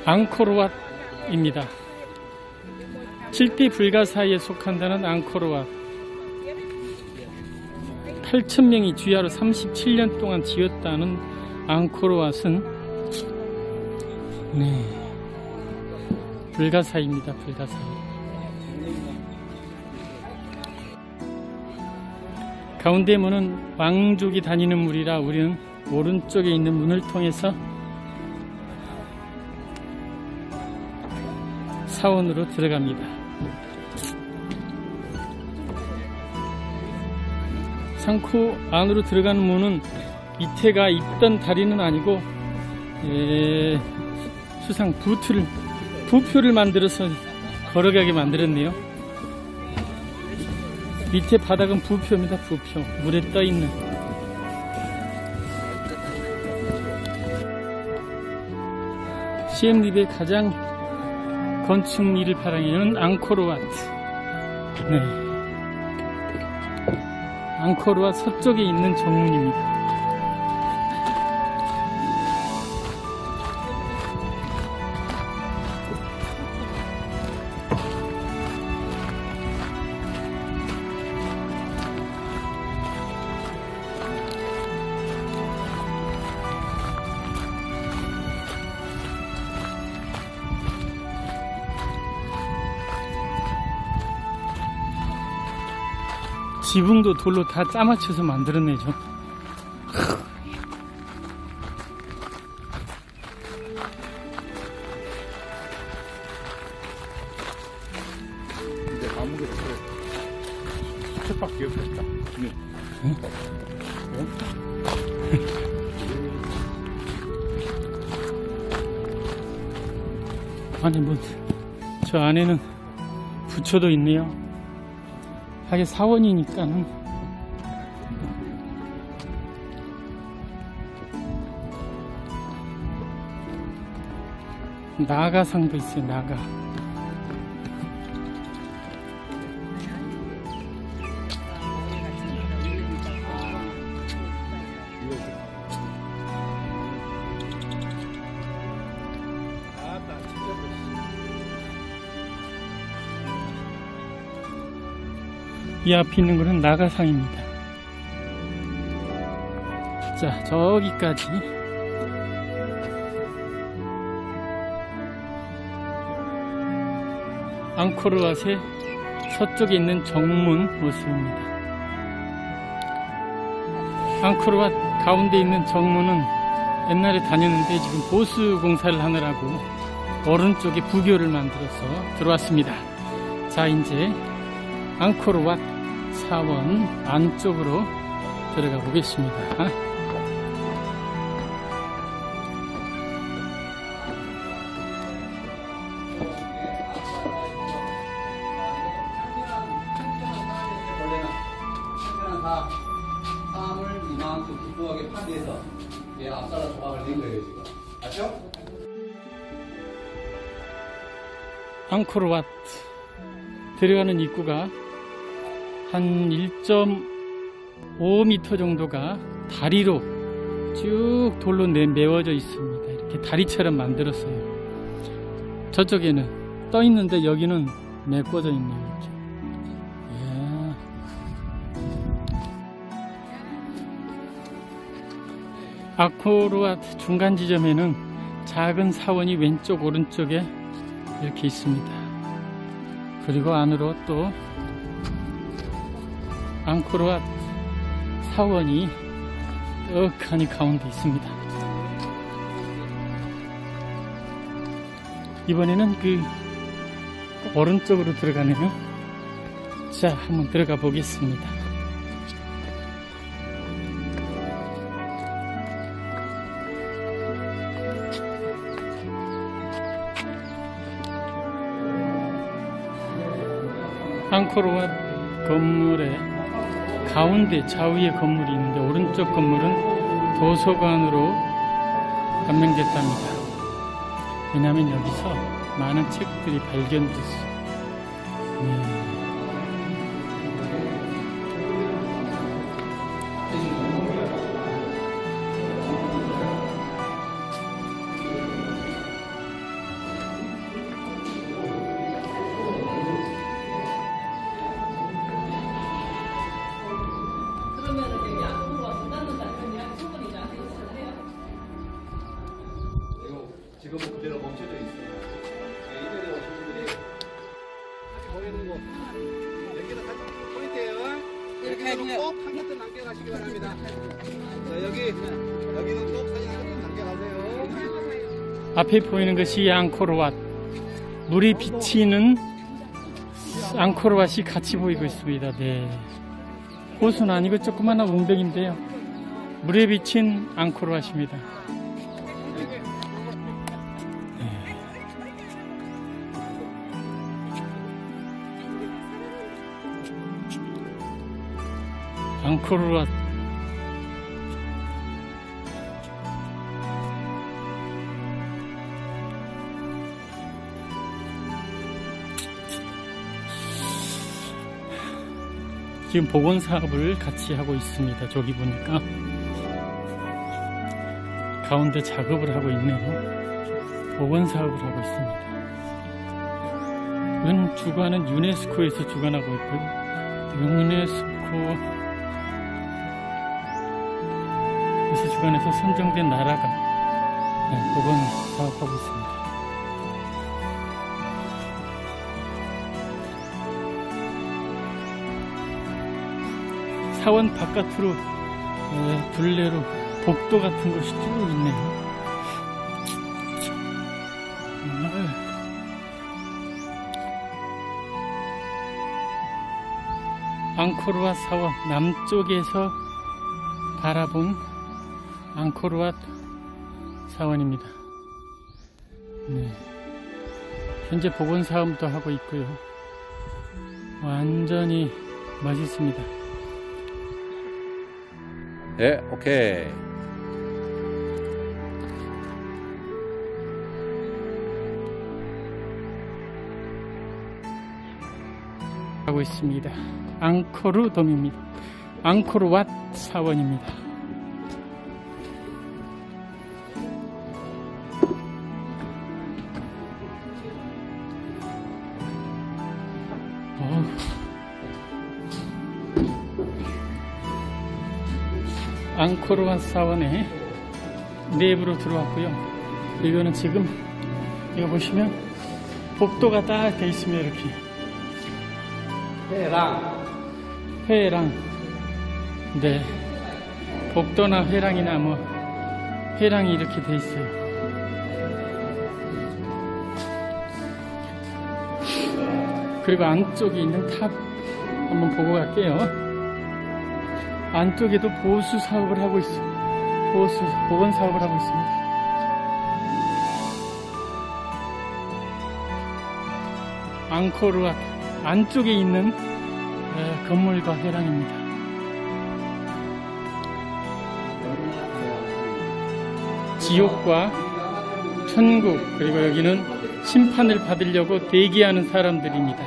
앙코르왓입니다. 7대 불가사의에 속한다는 앙코르왓. 8,000명이 주야로 37년 동안 지었다는 앙코르왓은 불가사의입니다. 불가사의. 가운데 문은 왕족이 다니는 문이라 우리는 오른쪽에 있는 문을 통해서 사원으로 들어갑니다. 상코 안으로 들어가는 문은 밑에가 있던 다리는 아니고 수상 부표를 만들어서 걸어가게 만들었네요. 밑에 바닥은 부표입니다. 부표. 물에 떠있는. 시엠립의 가장 건축일을 발행하는 앙코르왓. 앙코르왓 서쪽에 있는 정문입니다. 지붕도 돌로 다 짜맞춰서 만들어내죠. 근데 아무것도 수첩밖에 없었다. 아니 뭐 저 안에는 부처도 있네요. 하게 사원이니까는 나가상도 있어요. 나가. 이 앞에 있는 것은 나가상입니다. 자, 저기까지 앙코르왓의 서쪽에 있는 정문 모습입니다. 앙코르왓 가운데 있는 정문은 옛날에 다녔는데 지금 보수 공사를 하느라고 오른쪽에 부교를 만들어서 들어왔습니다. 자, 이제 앙코르왓 사원 안쪽으로 들어가 보겠습니다. 사람을 이만큼 기쁘하게 파괴해서 앞사라 조각을 낸 거예요, 지금. 맞죠? 앙코르왓 들어가는 입구가 한 1.5m 정도가 다리로 쭉 돌로 메워져 있습니다. 이렇게 다리처럼 만들었어요. 저쪽에는 떠 있는데 여기는 메꿔져 있네요. 이렇게. 앙코르왓 중간 지점에는 작은 사원이 왼쪽 오른쪽에 이렇게 있습니다. 그리고 안으로 또 앙코르왓 사원이 떡하니 가운데 있습니다. 이번에는 그 오른쪽으로 들어가네요. 자, 한번 들어가 보겠습니다. 앙코르왓 건물의 가운데 좌우에 건물이 있는데 오른쪽 건물은 도서관으로 감명됐답니다. 왜냐하면 여기서 많은 책들이 발견됐어요. 지금은 그대로 멈춰져 있어요. 이전에 오신 분들이 보내는 거 여기다 같이 포인트예요. 이렇게 꼭 한 컷 남겨가시기 바랍니다. 자, 여기는 꼭 사진 한 컷 남겨가세요. 앞에 보이는 것이 앙코르왓. 물이 비치는 앙코르왓이 같이 보이고 있습니다. 네. 호수는 아니고 조그마한 웅덩인데요. 물에 비친 앙코르왓입니다. 네. 앙코르왓. 지금 복원 사업을 같이 하고 있습니다. 저기 보니까 가운데 작업을 하고 있네요. 복원 사업을 하고 있습니다. 이건 주관은 유네스코에서 주관하고 있고요. 유네스코에서 주관해서 선정된 나라가 복원 사업하고 있습니다. 사원 바깥으로 둘레로 복도 같은 것이 쭉 있네요. 앙코르왓 사원 남쪽에서 바라본 앙코르왓 사원입니다. 네. 현재 복원 사업도 하고 있고요. 완전히 멋있습니다. 네, 오케이. 하고 있습니다. 앙코르돔입니다. 앙코르왓 사원입니다. 앙코르왓 사원의 내부로 들어왔고요. 이거는 지금 이거 보시면 복도가 딱 돼 있습니다. 이렇게 회랑 네, 복도나 회랑이나 뭐 회랑이 이렇게 돼 있어요. 그리고 안쪽에 있는 탑 한번 보고 갈게요. 안쪽에도 보수 사업을 하고 있어요. 복원 사업을 하고 있습니다. 앙코르왓 안쪽에 있는 건물과 회랑입니다. 지옥과 천국, 그리고 여기는 심판을 받으려고 대기하는 사람들입니다.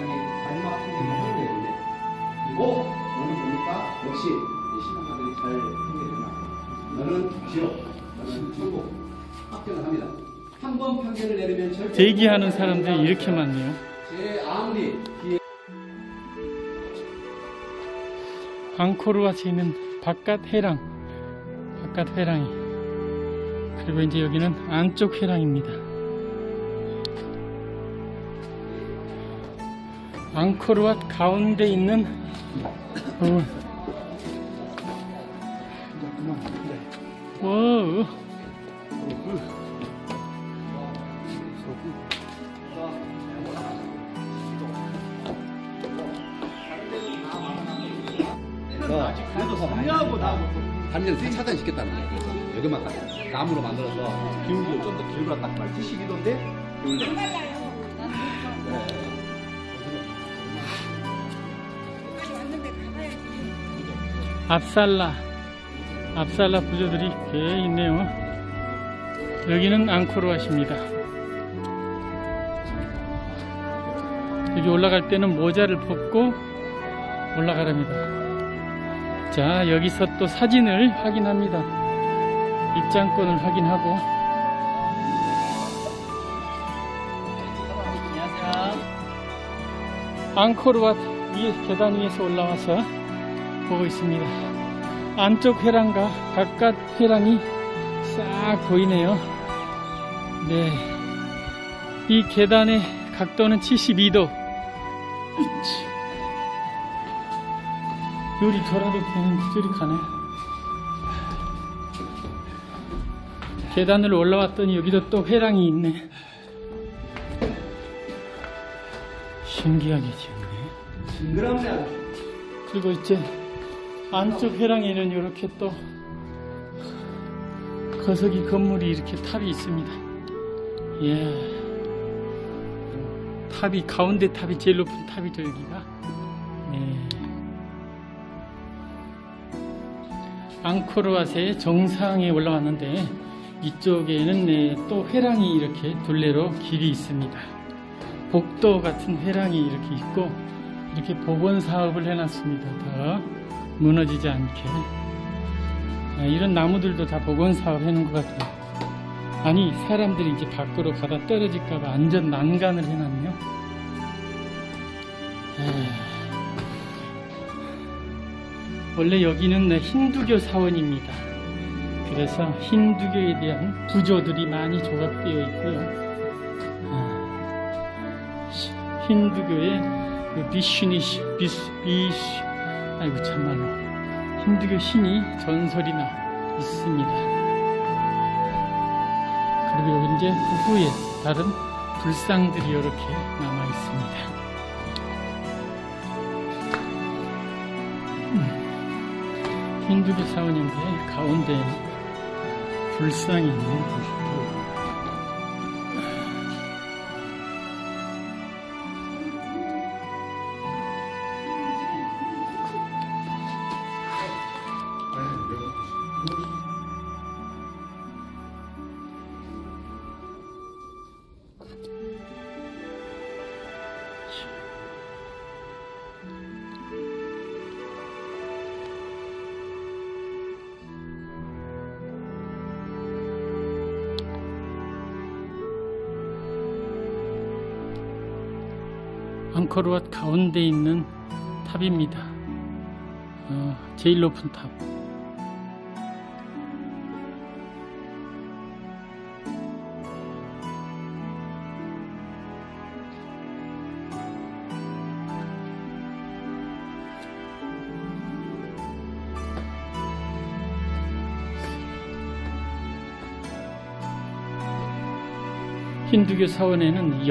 그리고 너는 보니까 역시 심판들이 잘 생겨있구나. 너는 지옥, 너는 천국 합격을 합니다. 한 번 판결을 내리면 절대 대기하는 사람들이 이렇게 많네요. 제 아무리 뒤에 앙코르왓에 있는 바깥 회랑이, 그리고 이제 여기는 안쪽 회랑입니다. 앙코르왓 가운데 있는 반지를 다 차단시켰다는 거예요. 여기만 나무로 만들어서 기울기를 좀 더 기울였단 말이에요. 72도인데 압살라 부조들이 꽤 있네요. 여기는 앙코르왓입니다. 여기 올라갈 때는 모자를 벗고 올라가랍니다. 자, 여기서 또 사진을 확인합니다. 입장권을 확인하고. 앙코르왓 계단 위에서 올라와서 보고 있습니다. 안쪽 회랑과 바깥 회랑이 싹 보이네요. 네, 이 계단의 각도는 72도. 요리 돌아도 되는데 저리 가네. 계단을 올라왔더니 여기도 또 회랑이 있네. 신기하게 지었네. 징그럽네. 그리고 이제 안쪽 회랑에는 이렇게 또 거석이 건물이 이렇게 탑이 있습니다. 이야, 탑이 가운데 탑이 제일 높은 탑이죠 여기가. 네. 앙코르왓의 정상에 올라왔는데 이쪽에는 네, 또 회랑이 이렇게 둘레로 길이 있습니다. 복도 같은 회랑이 이렇게 있고 이렇게 복원 사업을 해놨습니다. 더 무너지지 않게. 이런 나무들도 다 복원 사업 해놓은 것 같아요. 아니, 사람들이 이제 밖으로 가다 떨어질까봐 안전 난간을 해놨네요. 원래 여기는 네, 힌두교 사원입니다. 그래서 힌두교에 대한 부조들이 많이 조각되어 있고요. 힌두교의 그 아이고 참말로 힌두교 신이 전설이나 있습니다. 그리고 이제 그 후에 다른 불상들이 이렇게 남아 있습니다. 힌두교 사원인데 가운데에 불상이 있는 곳이고, 앙코르왓 가운데 있는 탑입니다. 제일 높은 탑. 힌두교 사원에는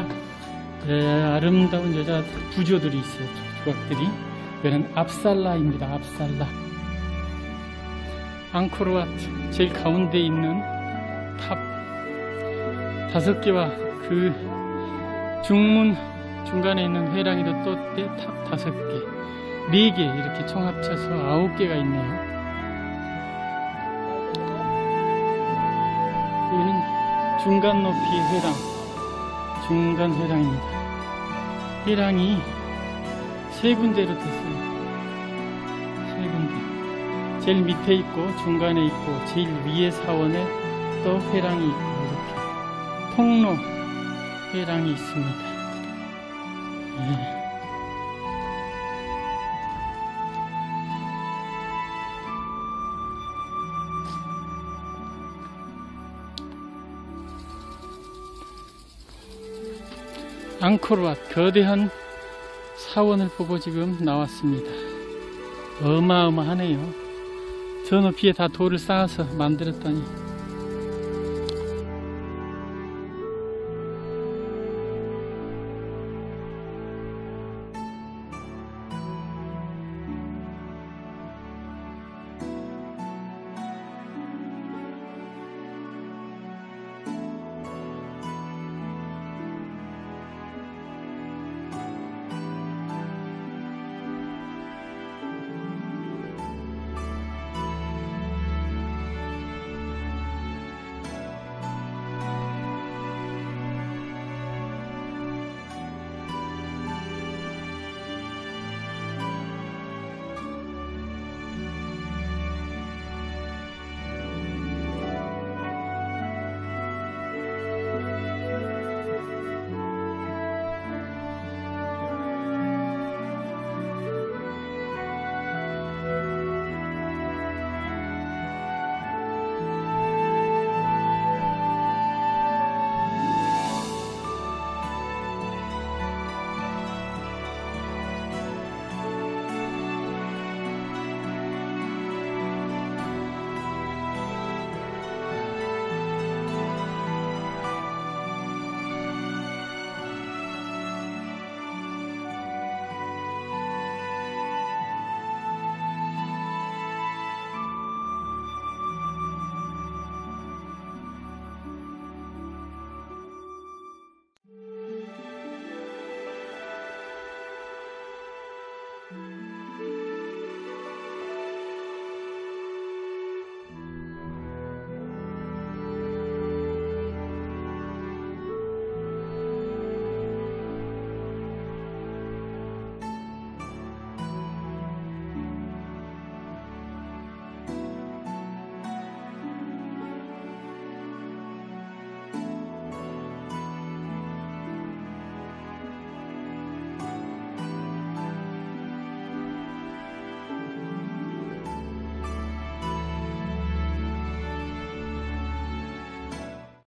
아름다운 여자 부조들이 있어요. 조각들이. 이거는 압살라입니다. 압살라. 앙코르왓 제일 가운데 있는 탑 5개와 그 중문 중간에 있는 회랑이도 또 탑 5개, 4개 이렇게 총 합쳐서 9개가 있네요. 여기는 중간 높이의 회랑, 중간 회랑입니다. 회랑이 3군데로 됐어요. 3군데. 제일 밑에 있고 중간에 있고 제일 위에 사원에 또 회랑이 있고 이렇게 통로 회랑이 있습니다. 네. 앙코르왓 거대한 사원을 보고 지금 나왔습니다. 어마어마하네요. 저 높이에 다 돌을 쌓아서 만들었더니